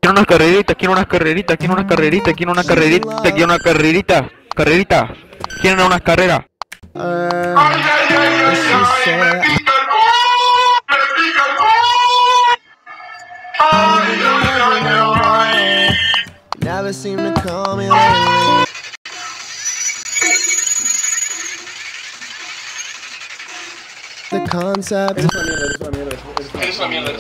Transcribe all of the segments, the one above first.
Quiero unas carreritas, quiero unas carreritas, quiero unas carreritas, quiero una carrerita, quiero una carrerita, carrerita. Quieren unas carreras. Never seem to call me lately. The concept. Eres una mierda.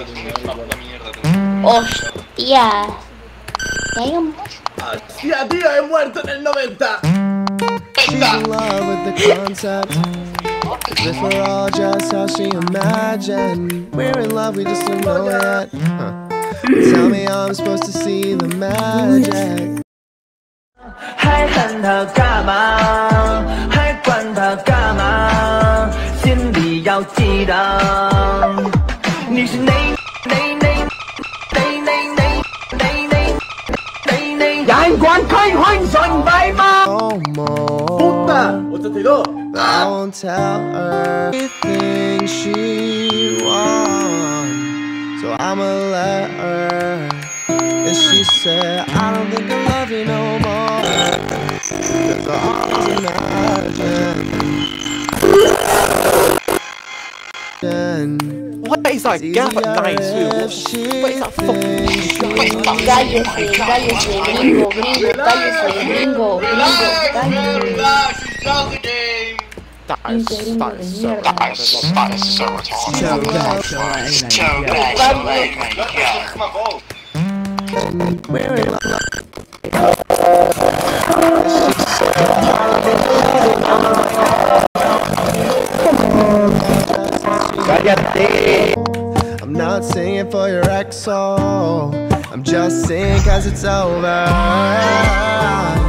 Hostia. ¿Qué hay un... ¡Hostia, tío! ¡He muerto en el 90! She's in love with the concept. As if we're all just how she imagined. We're in love, we just don't know it yet. Tell me how I'm supposed to see the magic. 还恨他干嘛？还管他干嘛？心里要记得，你是眼光推開順位嗎？ ¡Puta! ¡82! I won't tell her everything she wants, so I'ma let her. And she said, I don't think I love you no more, 'cause I always imagine. What is that gap at 9 2? What is that fucking shot? Cállese, gringo, cállese, gringo, cállese. That is so I'm not singing for your ex, oh, I'm just singing 'cause it's over.